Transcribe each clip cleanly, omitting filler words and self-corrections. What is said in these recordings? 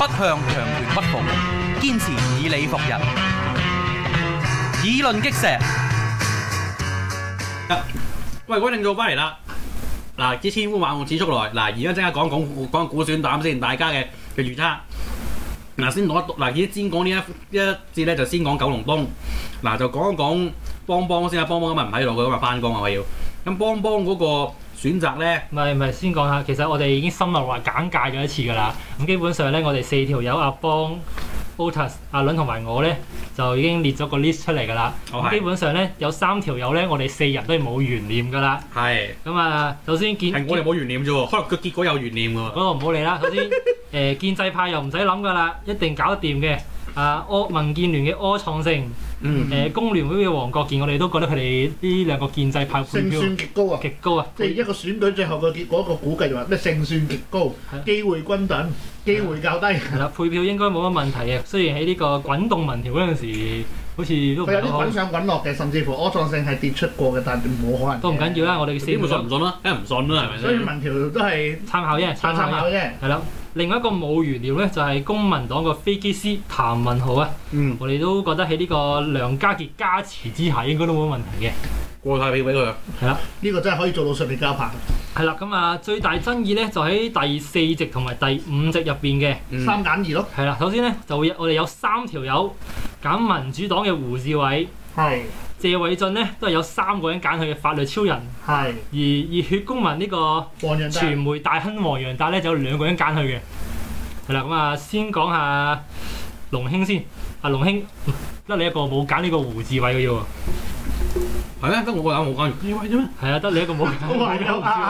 不向強權屈服，堅持以理服人，議論擊石。 喂，嗰定做翻嚟啦！嗱，啲千呼萬喚始出來。嗱，而家即刻講估選膽先，大家嘅預測。嗱，先講嗱，而家先講呢一節咧，就先講九龍東。嗱，就講一講邦邦先啊，邦邦今日唔喺度，佢今日翻工啊，我要。咁邦邦嗰個選擇咧， 唔係，先講下，其實我哋已經深入話簡介咗一次㗎啦。咁基本上咧，我哋4條友阿邦、Otis、阿倫同埋我咧，就已經列咗個 list 出嚟㗎啦。咁基本上咧，有3條友咧，我哋4人都係冇懸念㗎啦。 係。 咁啊，首先係我哋冇懸念啫喎，可能個結果有懸念㗎喎。 嗰個唔好理啦。首先，建制派又唔使諗㗎啦，一定搞得掂嘅。民建聯嘅柯創盛，工聯會嘅黃國健，我哋都覺得佢哋呢兩個建制派勝算極高啊！ 極高啊！ 即係一個選舉最後嘅結果，個估計就話咩勝算極高，機會均等，機會較低。係啦，配票應該冇乜問題嘅。雖然喺呢個滾動民調嗰陣時，好似都佢有啲滾上滾落嘅，甚至乎柯創盛係跌出過嘅，但係冇可能。 都唔緊要啦，我哋4條信唔信啦？梗係唔信啦，係咪先？ 所以民調都係參考啫，參考啫。係啦。另外一個冇懸念咧，就係公民黨個飛機師譚文豪啊。我哋都覺得喺呢個梁家傑加持之下，應該都冇乜問題嘅。 過晒票俾佢。係啦， 呢個真係可以做到順利交棒。 係啦，咁啊，最大爭議咧就喺第4席同埋第5席入邊嘅 3揀2咯。 係啦，首先咧就我哋有3條友揀民主黨嘅胡志偉。 係。 謝偉俊咧都係有3個人揀佢嘅法律超人， 係而熱血公民呢個傳媒大亨黃洋達咧就有2個人揀佢嘅，係啦，咁啊先講下龍興先，龍興得你一個冇揀呢個胡志偉嘅啫喎， 係咩？得我個人冇揀胡志偉啫咩？ 係啊，得你一個冇揀胡志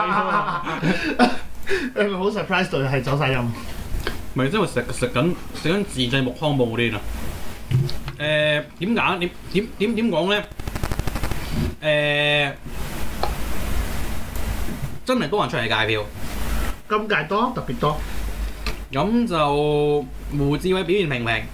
偉啫嘛， 好 surprise 到係走晒音， 咪即係食緊自製木糠布嗰啲啊！點解？點講咧？真係多人出嚟戒票， 今屆多特別多。 咁就胡志偉表現平平，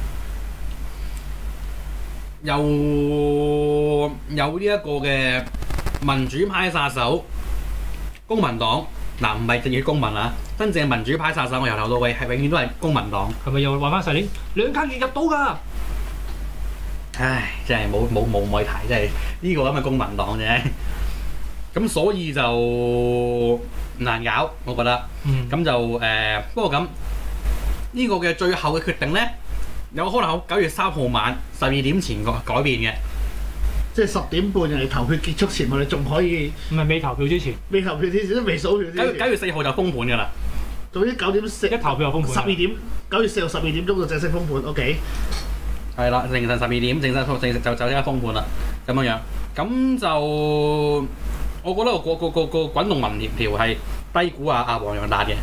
有呢一個嘅民主派殺手，公民黨嗱唔係淨係公民啊，真正民主派殺手我由頭到尾係永遠都係公民黨。 係咪又話翻上年梁家傑入到㗎？ 唉，真係冇睇，真係呢個咁嘅公民黨啫。咁所以就難搞，我覺得。咁就不過咁呢個嘅最後嘅決定咧，有可能喺9月3號晚12點前改變嘅。 即係10點半人哋投票結束前，我哋仲可以唔係未投票之前， 未投票之前都未數票之前。 9月4號就封盤㗎啦。 總之9點4 一投票就封盤。 12點9月4號12點鐘就正式封盤。OK。 係啦，凌晨12點正式就即刻封盤啦，咁樣。咁就我覺得個滾動民調係低估阿黃洋達嘅。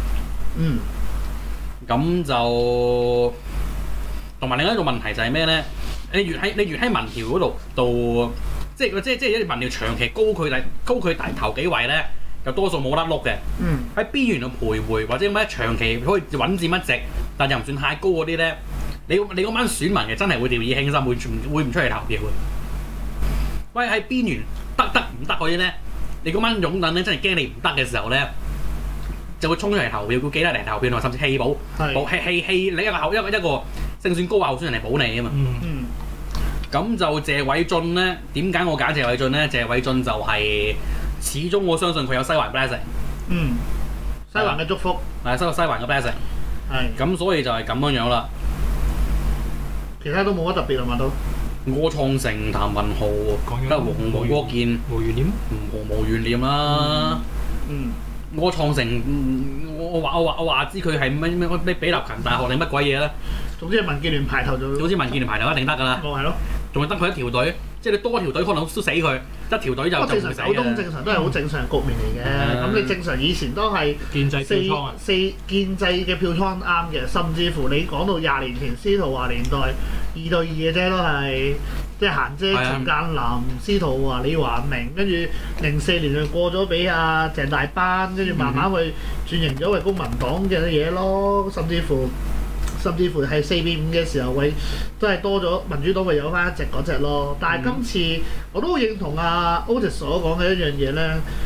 咁就同埋另一個問題就係咩咧？你越喺民調嗰度，即係一啲民調長期高佢大頭幾位咧，就多數冇得碌嘅。喺邊緣度徘徊或者咩長期可以穩佔一席，但又唔算太高嗰啲咧。你嗰班選民嘅真係會掉以輕心，會唔出嚟投票嘅。喂，喺邊緣得唔得嗰啲咧？你嗰班擁躉咧真係驚你唔得嘅時候咧，就會衝出嚟投票，會記得嚟投票，同埋甚至棄保棄你一個勝算高嘅候選人嚟保你啊嘛。咁就謝偉俊咧，點解我揀謝偉俊咧？謝偉俊就係始終我相信佢有西環 blessing。 西環嘅祝福。 係西環嘅 blessing。係。咁所以就係咁樣啦。 其他都冇乜特別啊嘛都。 柯創盛、譚文豪、得黃國健， 無懸念， 無懸念啦。柯創盛，我話知佢係咩比立勤大學定乜鬼嘢咧？ 總之係民建聯排頭就。 總之民建聯排頭一定得㗎啦。 係咯。仲係得佢一條隊，即係你多條隊可能都死佢，一條隊就唔會死嘅。 正常都係好正常局面嚟嘅。咁你正常以前都係建制票倉啊， 建制嘅票倉啱嘅，甚至乎你講到20年前司徒華年代2對2嘅啫，都係即係嫻姐、陳鑑林、司徒華、李華明，跟住04年就過咗俾阿鄭大班，跟住慢慢去轉型咗為公民黨嘅嘢咯，甚至乎係4比5嘅時候，都係多咗民主黨會有翻一隻嗰隻咯。但係今次我都認同阿 Otis 所講嘅一樣嘢咧，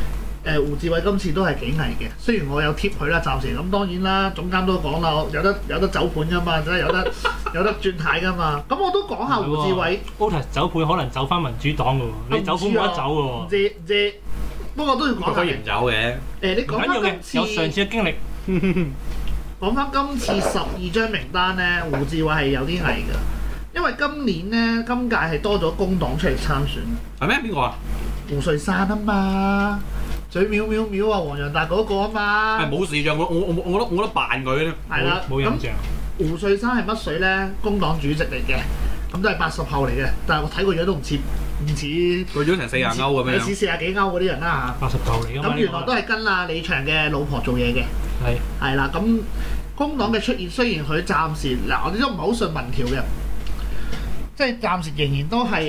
胡志偉今次都係幾危嘅，雖然我有貼佢啦，暫時咁當然啦，總監都講啦，有得走盤噶嘛，真係有得轉態噶嘛。咁我都講下胡志偉 Otis 走盤可能走翻民主黨嘅喎，你走盤冇得走嘅喎。 唔知，不過都要講下。 佢可以唔走嘅。 你講翻今次有上次嘅經歷。 講翻今次12張名單咧，胡志偉係有啲危㗎，因為今年咧今屆係多咗工黨出嚟參選。 係咩？邊個啊？ 胡瑞山啊嘛，嘴藐啊，黃洋達嗰個啊嘛。 係冇視像，我得扮佢咧。 係啦， 冇印象。 胡瑞山係乜水咧？工黨主席嚟嘅，咁都係80後嚟嘅，但係我睇個樣都唔似。 佢咗成40歐咁樣， 似40幾歐嗰啲人啦嚇。 80後嚟㗎嘛。 咁原來都係跟阿李祥嘅老婆做嘢嘅。係啦，咁工黨嘅出現雖然佢暫時我哋都唔係好信民調嘅，即係暫時仍然都係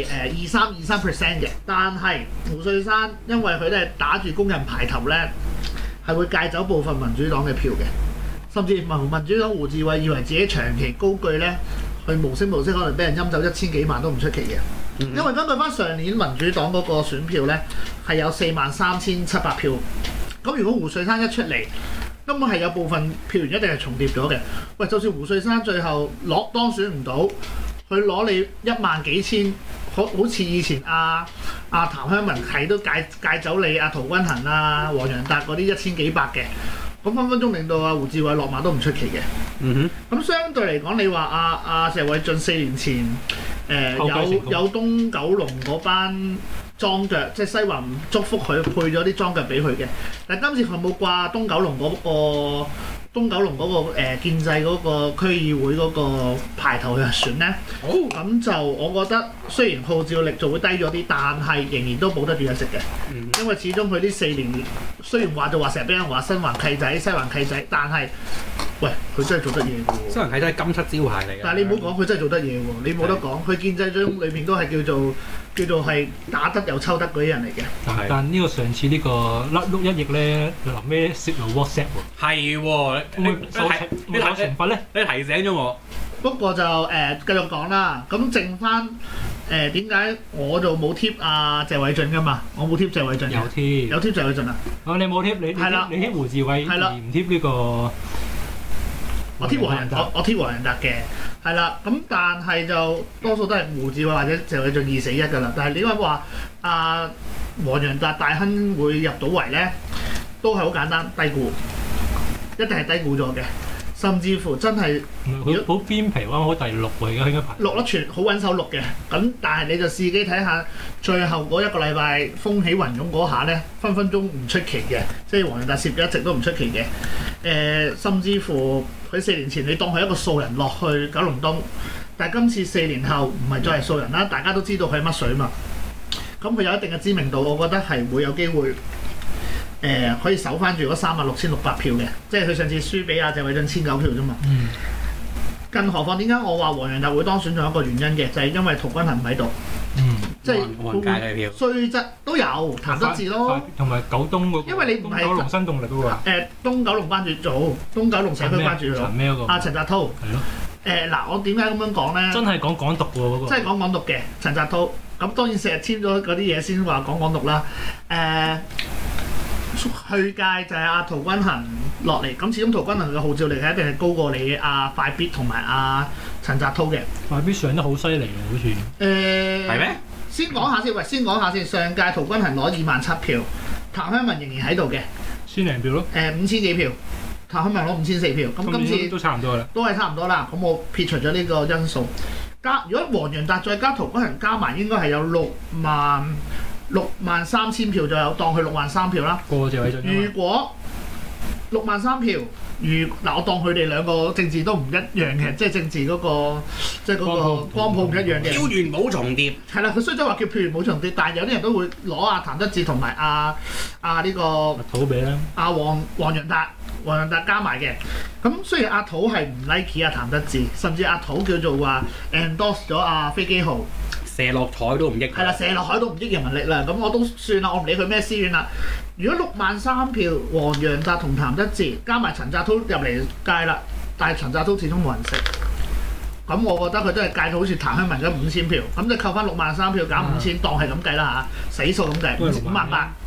23% 嘅，但係胡瑞山因為佢哋打住工人牌頭咧，係會戒走部分民主黨嘅票嘅，甚至民主黨胡志偉以為自己長期高居咧，佢無聲可能俾人陰走1000幾萬都唔出奇嘅。因為根據翻上年民主黨嗰個選票咧，係有43700票。咁如果胡瑞山一出嚟，根本係有部分票源一定係重疊咗嘅。喂，就算胡瑞山最後當選唔到，佢攞你1萬幾千，好似以前譚香文係都戒走你陶君行啊、黃洋達嗰啲1000幾百嘅，咁分分鐘令到胡志偉落馬都唔出奇嘅。咁相對嚟講，你話謝偉俊4年前有東九龍嗰班裝腳，即係西環祝福佢配咗啲裝腳俾佢嘅，但係今次佢冇掛東九龍嗰個建制嗰個區議會嗰個牌頭去選咧。咁就我覺得雖然號召力就會低咗啲，但係仍然都保得住一席嘅。因為始終佢呢4年雖然話成日俾人話新環契仔、西環契仔，但係喂佢真係做得嘢嘅喎。 新環契仔係金漆招牌嚟嘅。但係你唔好講佢真係做得嘢喎，你冇得講，佢建制中裏面都係叫做係打得又抽得嗰啲人嚟嘅。 但呢個上次呢個甩碌一役咧，臨尾泄露 WhatsApp 喎。 係喎，你受懲罰咧？ 你提醒咗我。 不過就繼續講啦，咁剩翻點解我就冇貼謝偉俊㗎嘛？我冇貼謝偉俊。有貼謝偉俊啊！ 你冇貼你貼胡志偉，而唔貼呢個。 我貼黃洋達嘅，係啦。咁但係就多數都係胡志偉或者謝偉俊2死1㗎啦。但係你話黃洋達大亨會入到圍咧，都係好簡單，低估，一定係低估咗嘅。甚至乎真係好邊皮灣好第6喎，而家應該排 6啦，全好穩手6嘅。咁但係你就試機睇下，最後嗰1個禮拜風起雲湧嗰下咧，分分鐘唔出奇嘅，即係黃洋達攝咗一直都唔出奇嘅。甚至乎佢4年前你當佢一個素人落去九龍東，但係今次4年後唔係再係素人啦，大家都知道佢係乜水嘛。咁佢有一定嘅知名度，我覺得係會有機會。可以守翻住嗰36600票嘅，即係佢上次輸俾謝偉俊1009票啫嘛。更何況點解我話黃洋達會當選仲有一個原因嘅，就係因為陶君行唔喺度。即係雖則都有譚德志咯， 同埋九東嗰個。因為你唔係東九龍新動力嗰個。 東九龍班主組，東九龍社區班主組。 陳咩嗰個？ 陳澤滔。係咯。嗱，我點解咁樣講咧？ 真係講港獨喎嗰個。 真係講港獨嘅陳澤滔，咁當然成日簽咗嗰啲嘢先話講港獨啦。去屆就係陶君行落嚟，咁始終陶君行嘅號召力係一定係高過你快必同埋陳澤滔嘅。 快必上得好犀利喎，好似。 係咩？ 先講下先，上屆陶君行攞27000票，譚香文仍然喺度嘅 ，1000零票咯。 5000幾票，譚香文攞5004票，咁今次都差唔多啦。 都係差唔多啦。咁我撇除咗呢個因素，如果黃洋達再加陶君行加埋，應該係有63000票左右，當佢63000票啦。 過謝偉俊。 如果63000票，我當佢哋兩個政治都唔一樣嘅，即係政治嗰個即係嗰個光譜唔一樣嘅。 票源冇重疊。係啦，佢雖則話叫票源冇重疊，但係有啲人都會攞譚德志同埋呢個土比啦。 黃洋達加埋嘅。咁雖然土係唔 like 譚德志，甚至土叫做話 endorse 咗飛機號。 射落台都唔益。 係啦，射落海都唔益人民力量，咁我都算啦，我唔理佢咩私怨啦。如果63000票，黃洋達同譚德志加埋陳澤滔入嚟街啦，但係陳澤滔始終冇人識。 咁我覺得佢都係計到好似譚香文咁5000票，咁就扣翻63000票減5000，當係咁計啦嚇，死數咁計，58000。 58000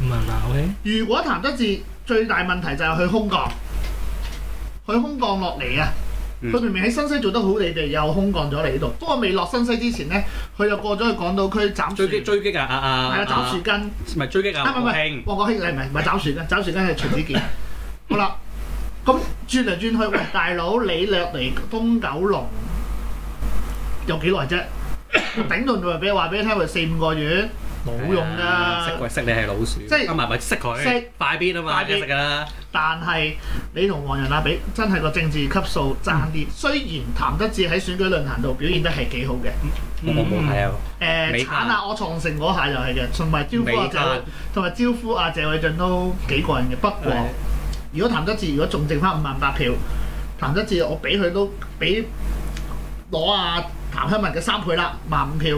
OK。 如果譚德志最大問題就係去空降，佢空降落嚟啊！佢明明喺新西做得好地地，又空降咗嚟呢度。不過未落新西之前咧，佢就過咗去港島區斬樹。 追擊啊！ 係啊，斬樹根。 唔係追擊啊！ 唔係，黃國興唔係斬樹根，斬樹根係徐子健。好啦，咁轉嚟轉去，喂大佬，你落嚟東九龍有幾耐啫？頂頓就話俾你聽，佢4-5個月。冇用㗎， 識你係老鼠， 即係唔係識佢，快啲啊嘛，識㗎啦。 但係你同黃仁亞比，真係個政治級數爭啲。雖然譚德志喺選舉論壇度表現得係幾好嘅， 我冇睇啊。 鏟啊！我創勝嗰下就係嘅，同埋招呼阿謝偉俊都幾過癮嘅。不過如果譚德志如果仲剩翻58000票，譚德志我俾佢都俾攞阿譚香文嘅3倍啦，15000票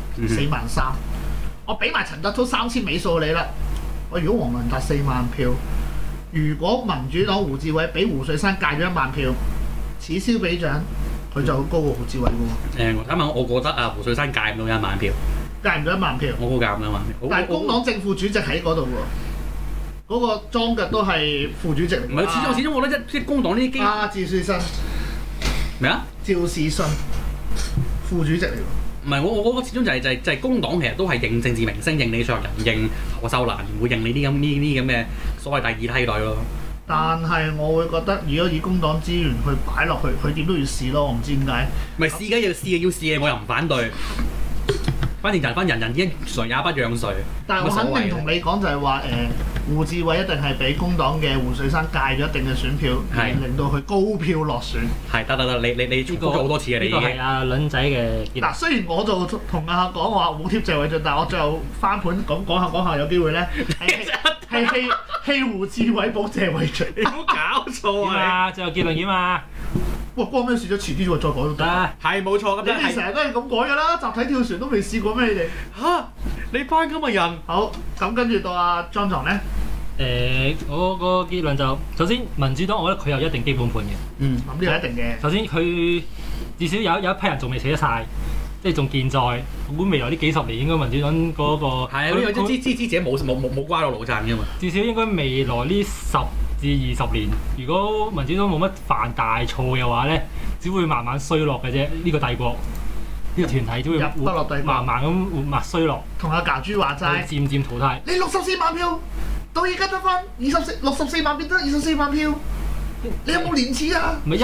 ，43000。我俾埋陳德滔3000尾數你啦。我如果黃文達40000票，如果民主黨胡志偉俾胡水山戒咗10000票，此消彼長，佢就會高過胡志偉嘅喎。 啱啱我覺得啊，胡水山戒唔到10000票， 戒唔到10000票。 我估戒唔到10000票。 但係工黨正副主席喺嗰度喎，嗰個莊腳都係副主席嚟。 唔係，始終我覺得即係工黨呢啲機。 趙士信咩啊？ 趙士信副主席嚟喎。 唔係，我始終就係工黨其實都係認政治明星、認李卓人、認何秀蘭，唔會認你啲咁嘅所謂第二梯隊咯。 但係我會覺得，如果以工黨資源去擺落去，佢點都要試咯。我唔知點解。 唔係試緊要試嘅，我又唔反對。反正人已經誰也不讓誰。 但係我肯定同你講就係話胡志偉一定係俾工黨嘅胡水山戒咗一定嘅選票，令到佢高票落選。係得，你重複咗好多次嘅，你已經。 呢個係阿倫仔嘅。 嗱，雖然我就同阿講話冇貼謝偉俊，但係我最後翻盤咁講下有機會咧，係棄胡志偉保謝偉俊。 你冇搞錯啊！ 最後結論點啊？ 哇！關咩事啫？遲啲再改都得。 係冇錯咁。 你哋成日都係咁改㗎啦，集體跳船都未試過咩？你哋嚇你班咁嘅人。好， 咁跟住到阿莊堂咧。 我個結論就首先民主黨，我覺得佢有一定基本盤嘅。 咁呢個一定嘅。 首先佢至少有一批人仲未死得晒，即係仲健在。我估未來呢幾十年應該民主黨嗰個係啊，呢個支持者冇瓜到腦震㗎嘛。至少應該未來呢10至20年，如果民主黨冇乜犯大錯嘅話咧，只會慢慢衰落嘅啫。呢個帝國，呢個團體只會慢慢咁活脈衰落。 同阿教主話齋， 漸漸淘汰。 你64萬票，到而家得翻64萬變得24萬票，你有冇廉恥啊？ 唔係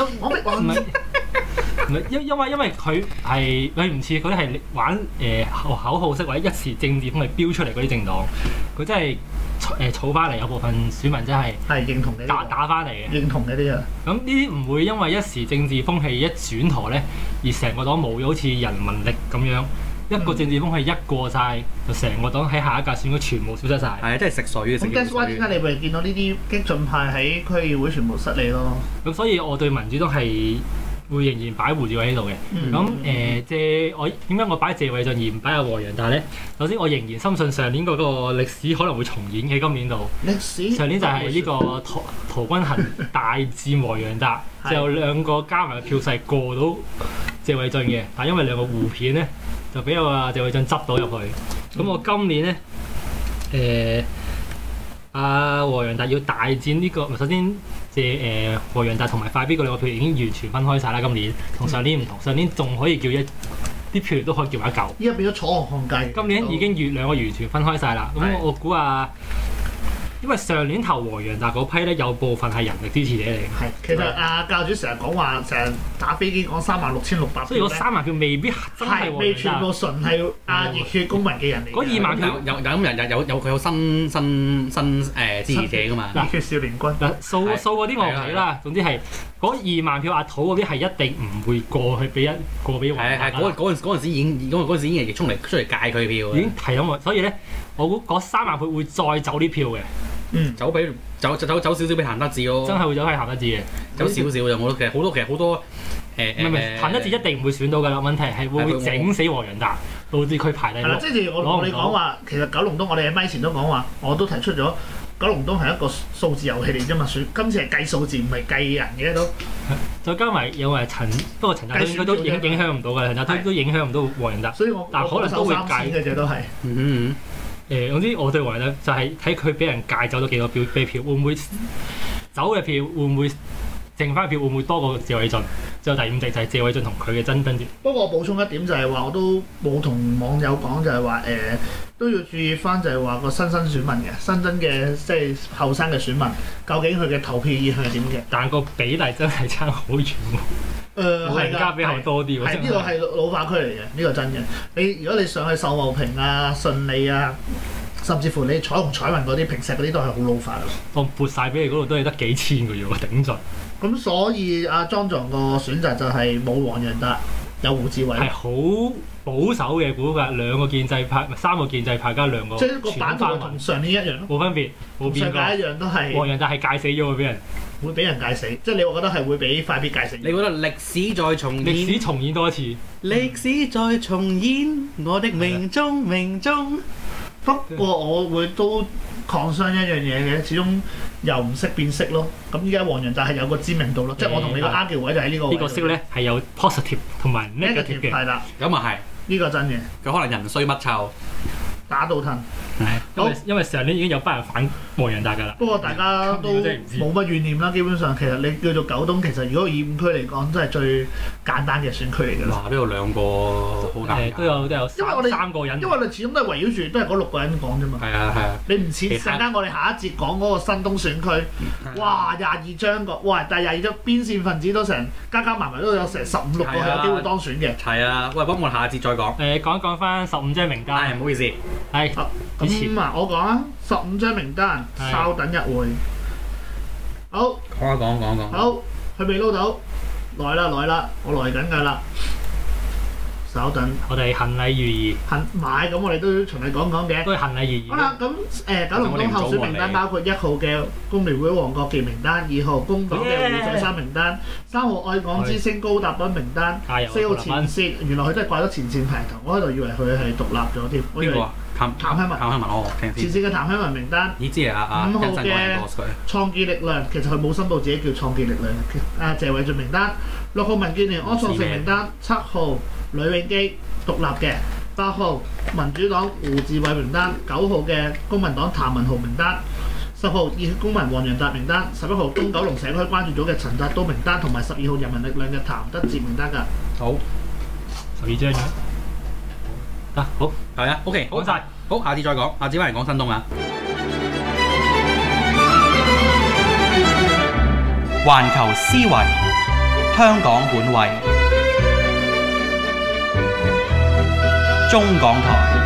因為佢唔似嗰啲係玩口號式或者一時政治風氣飆出嚟嗰啲政黨，佢真係儲翻嚟有部分選民真係認同你打翻嚟嘅， 認同呢啲啊。 咁呢啲唔會因為一時政治風氣一轉舵咧，而成個黨冇咗好似人民力咁樣。一個政治風氣一過晒，就成個黨喺下一屆選舉全部消失晒。係啊，真係食水嘅。咁 that's why 點解你咪見到呢啲激進派喺區議會全部失利咯？ 咁所以我對民主黨係會仍然擺胡志偉喺度嘅。咁我點解我擺謝偉俊而唔擺阿黃洋達咧？首先我仍然深信上年嗰個歷史可能會重演喺今年度。 歷史上年就係呢個陶君行大戰黃洋達，就兩個加埋嘅票勢過到謝偉俊嘅，但因為兩個互片咧。就俾阿謝偉俊執到入去，咁我今年咧，阿黃洋達要大戰呢個，首先黃洋達同埋快必嗰兩個票已經完全分開晒啦。今年同上年唔同，上年仲可以叫啲票都可以叫埋一嚿， 依家變咗楚河漢界。 今年已經兩個完全分開晒啦。咁我估因為上年投黃洋達嗰批咧，有部分係人力支持者嚟嘅。 係，其實阿教主成日講話，成日打飛機講36600， 所以嗰3萬票未必真係未全部純係阿熱血公民嘅人嚟。 嗰2萬票有佢有新支持者㗎嘛？ 熱血少年軍嗱，數嗰啲我唔理啦。總之係嗰2萬票阿土嗰啲係一定唔會過去俾黃洋達。 嗰陣時已經係出嚟戒佢票。 已經係咁，所以咧，我估嗰3萬票會再走啲票嘅。 走少少俾譚德志咯， 真係會走係譚德志嘅， 走少少就我覺得其實好多唔係譚德志一定唔會選到㗎啦。問題係會整死黃洋達，導致佢排第6。 係啦，即係我同你講話，其實九龍東我哋喺咪前都講話，我都提出咗九龍東係一個數字遊戲嚟啫嘛，今次係計數字唔係計人嘅都。 再加埋有埋不過陳澤推應該都影響唔到㗎，陳澤推都影響唔到黃仁達。 所以我但可能都會戒嘅啫，都係。 總之我對黃仁達就係睇佢俾人戒走咗幾多飛票，會唔會走嘅票會唔會剩翻票會唔會多過謝偉俊？最後第五席就係謝偉俊同佢嘅爭奪。 不過我補充一點就係話，我都冇同網友講就係話都要注意翻就係話個新生選民嘅新增嘅即係後生嘅選民，究竟佢嘅投票意向係點嘅？ 但個比例真係差好遠喎。老人家比較多啲喎。 係呢個係老化區嚟嘅，呢個真嘅。如果你上去秀茂坪啊、順利啊，甚至乎你彩虹彩雲嗰啲平石嗰啲都係好老化嘅。 當撥晒俾你嗰度都係得幾千個啫喎，頂盡。 咁所以阿莊狀個選擇就係冇黃仁達，有胡志偉。 係好保守嘅估㗎，兩個建制派，三個建制派加兩個。 即係個版圖同上年一樣咯。 冇分別，冇變過。 上屆一樣都係。 黃仁達係戒死咗喎，俾人。 會俾人戒死，即係你我覺得係會俾快必戒死。 你覺得歷史再重演？ 歷史重演多一次。 歷史再重演，我的命中命中。 不過我會都抗傷一樣嘢嘅，始終又唔識變色咯。咁依家黃仁達係有個知名度咯，即係我同你個 argue 位就喺呢個位。 呢個色咧係有 positive 同埋 negative 嘅。 係啦， 咁啊係。 呢個真嘅。 佢可能人衰乜臭， 打到褪。 因為上年已經有班人反黃仁達㗎啦。 不過大家都冇乜怨念啦，基本上其實你叫做九東，其實如果以5區嚟講，真係最簡單嘅選區嚟㗎啦。 哇！都有兩個好難。 都有三個人。 因為你始終都係圍繞住都係嗰6個人講啫嘛。 係啊係啊。 你唔似陣間我哋下一節講嗰個新東選區，哇22張個，哇！但係22張邊線分子都成加埋都有成15、16個係有機會當選嘅。 係啊，喂，咁我下一節再講。 講一講翻15張名單。 係，唔好意思。 係。 咁啊，我講啊，15張名單，稍等一會。好。講。好，佢未撈到，來啦，我來緊㗎啦。稍等。 我哋行禮如儀。 買咁我哋都循例講講嘅。 都係行禮如儀。 好啦，咁九龍東候選名單包括1號嘅工聯會黃國健名單，2號工黨嘅胡祖山名單，3號愛港之星高達斌名單，4號前線，原來佢真係掛咗前線排頭，我喺度以為佢係獨立咗添。 邊個啊？譚香文哦，聽先。 前線嘅譚香文名單。 咦？知啊 5號嘅創建力量，其實佢冇申報自己叫創建力量。謝偉俊名單，6號民建聯柯創盛名單，7號呂永基獨立嘅，8號民主黨胡志偉名單，9號嘅公民黨譚文豪名單，10號熱血公民黃仁達名單，11號東九龍社區關注組嘅陳澤都名單，同埋12號人民力量嘅譚德哲名單㗎。 好 ，12張嘅。好， 係啊 ，OK， 講晒。 好，下次再講，下次翻嚟講新東啊。 環球思維，香港本位，中港台。